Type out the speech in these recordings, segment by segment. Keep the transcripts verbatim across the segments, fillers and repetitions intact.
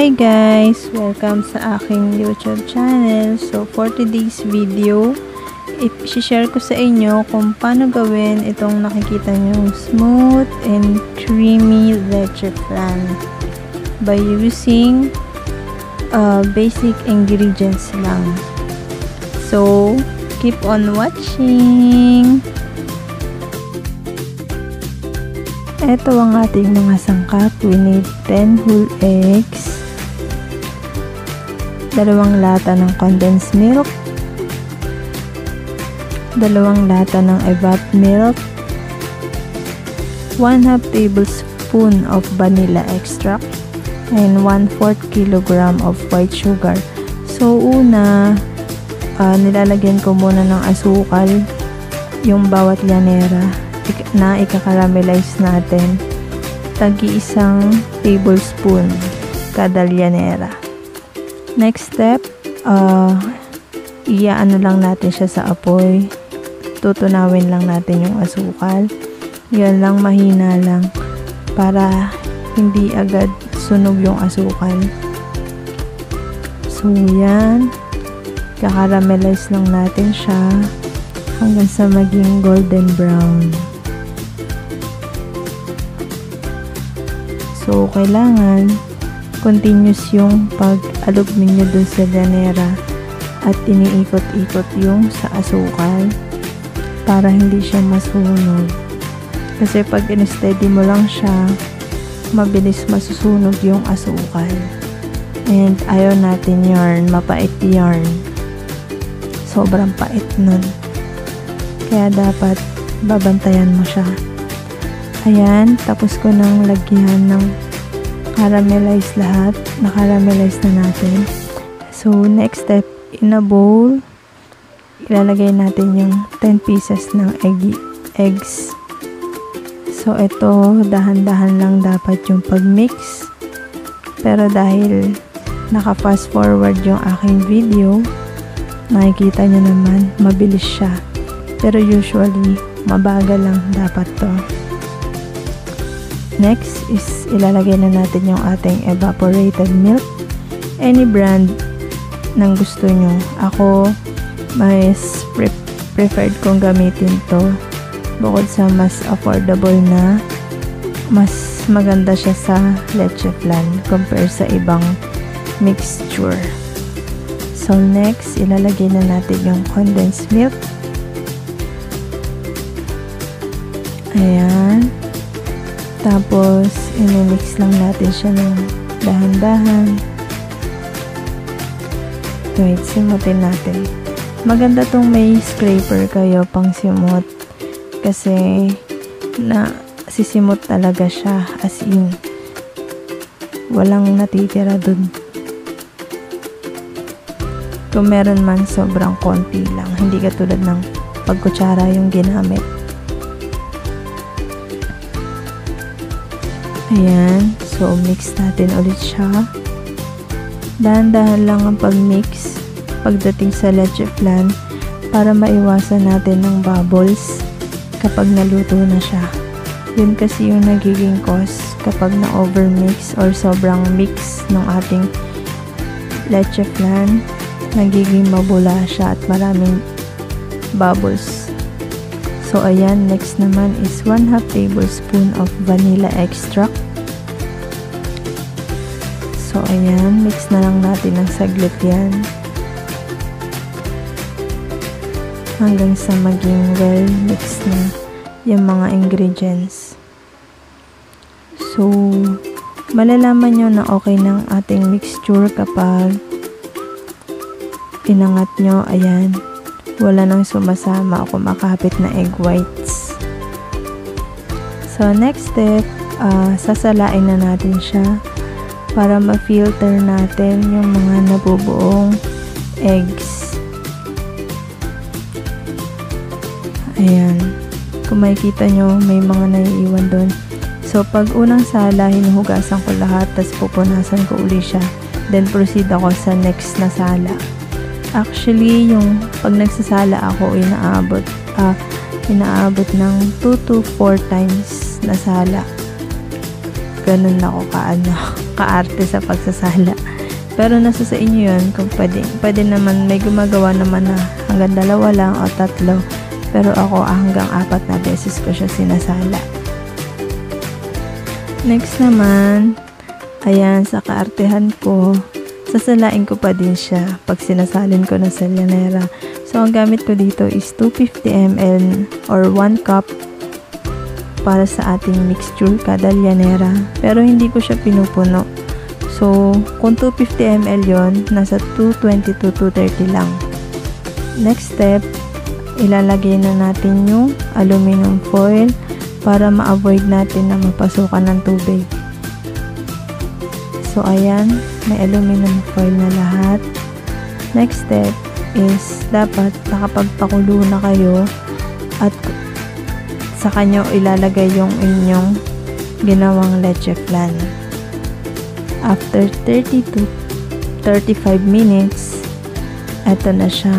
Hi guys! Welcome sa aking YouTube channel. So for today's video, i-share ko sa inyo kung paano gawin itong nakikita nyo smooth and creamy leche flan by using uh, basic ingredients lang. So keep on watching! Ito ang ating mga sangkap. We need ten whole eggs, dalawang lata ng condensed milk, dalawang lata ng evap milk, one half tablespoon of vanilla extract, and one fourth kilogram of white sugar. So una, uh, nilalagyan ko muna ng asukal yung bawat llanera na ika-caramelize natin. Tagi isang tablespoon kada llanera. Next step, uh, iaano lang natin siya sa apoy. Tutunawin lang natin yung asukal. Yan lang, mahina lang para hindi agad sunog yung asukal. So yan, kakaramelize lang natin siya hanggang sa maging golden brown. So kailangan continuous yung pag-alog ninyo dun sa llanera at iniikot-ikot yung sa asukal para hindi siya masunog. Kasi pag in-steady mo lang siya, mabilis masusunog yung asukal. And ayaw natin yarn, mapait yarn. Sobrang pait nun. Kaya dapat babantayan mo siya. Ayan, tapos ko nang lagyan ng caramelize lahat. Na-caramelize na natin. So, next step, in a bowl, ilalagay natin yung ten pieces ng egg, eggs. So, ito, dahan-dahan lang dapat yung pag-mix. Pero dahil naka-fast forward yung aking video, nakikita nyo naman, mabilis siya. Pero usually, mabagal lang dapat to. Next is ilalagay na natin yung ating evaporated milk. Any brand ng gusto nyo. Ako, mas pre preferred kong gamitin to. Bukod sa mas affordable na, mas maganda siya sa leche flan compare sa ibang mixture. So next, ilalagay na natin yung condensed milk. Ayan. Tapos, inimix lang natin siya ng dahan-dahan. Wait, simutin natin. Maganda tong may scraper kayo pang simot. Kasi, na sisimot talaga siya. As in, walang natitira dun. Kung meron man, sobrang konti lang. Hindi katulad ng pagkutsara yung ginamit. Ayan. So, mix natin ulit siya. Dahan-dahan lang ang pag-mix pagdating sa leche flan para maiwasan natin ng bubbles kapag naluto na siya. Yun kasi yung nagiging cause kapag na-overmix or sobrang mix ng ating leche flan, nagiging mabula siya at maraming bubbles. So, ayan, next naman is one half tablespoon of vanilla extract. So, ayan, mix na lang natin ng saglit yan. Hanggang sa maging well mixed na yung mga ingredients. So, malalaman nyo na okay ng ating mixture kapag inangat nyo, ayan, wala nang sumasama o kumakapit na egg whites. So, next step, uh, sasalain na natin siya para ma-filter natin yung mga nabubuong eggs. Ayan. Kung makikita nyo, may mga naiiwan doon. So, pag unang sala, hinuhugasan ko lahat, tapos pupunasan ko uli siya. Then, proceed ako sa next na sala. Actually, yung pag nagsasala ako, inaabot, ah, inaabot ng two to four times na sala. ganun ako kaano, kaarte sa pagsasala. Pero nasa sa inyo yun kung pwede. Pwede naman, may gumagawa naman na hanggang dalawa lang o tatlo. Pero ako hanggang apat na beses ko siya sinasala. Next naman, ayan, sa kaartehan ko, sasalain ko pa din siya pag sinasalin ko na sa llanera. So, ang gamit ko dito is two hundred fifty milliliters or one cup para sa ating mixture kada llanera. Pero hindi ko siya pinupuno. So, kung two hundred fifty milliliters yon, nasa two twenty to two thirty lang. Next step, ilalagay na natin yung aluminum foil para ma-avoid natin na mapasukan ng tubig. So, ayan, may aluminum foil na lahat. Next step is dapat nakapagpakulo na kayo at sa kanya ilalagay yung inyong ginawang leche flan. After thirty to thirty-five minutes, eto na siya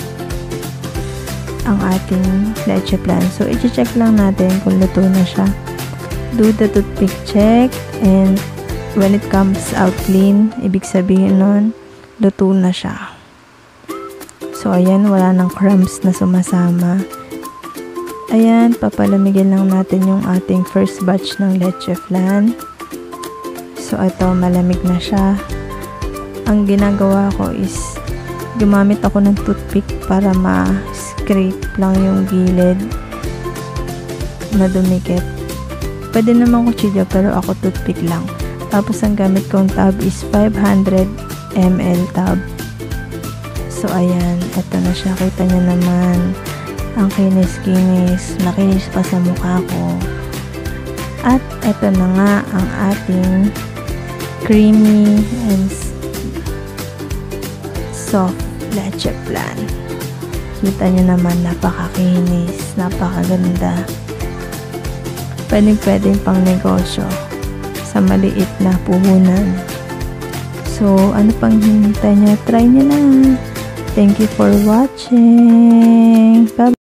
ang ating leche flan. So, i-check lang natin kung luto na siya. Do the toothpick check, and when it comes out clean, ibig sabihin nun, luto na siya. So, ayan, wala nang crumbs na sumasama. Ayan, papalamigin lang natin yung ating first batch ng leche flan. So, ito, malamig na siya. Ang ginagawa ko is, gumamit ako ng toothpick para ma-scrape lang yung gilid na dumikit. Pwede naman kutsilyo, pero ako toothpick lang. Tapos, ang gamit kong tub is five hundred milliliters tub. So, ayan, ito na siya. Kita nyo naman, ang kinis-kinis, nakinis pa sa mukha ko. At, ito na nga ang ating creamy and soft leche flan. Kita nyo naman, napakakinis, napakaganda. Pwedeng-pwedeng pang negosyo sa maliit na puhunan. So, ano pang hinihintay nyo? Try nyo na. Thank you for watching. Bye.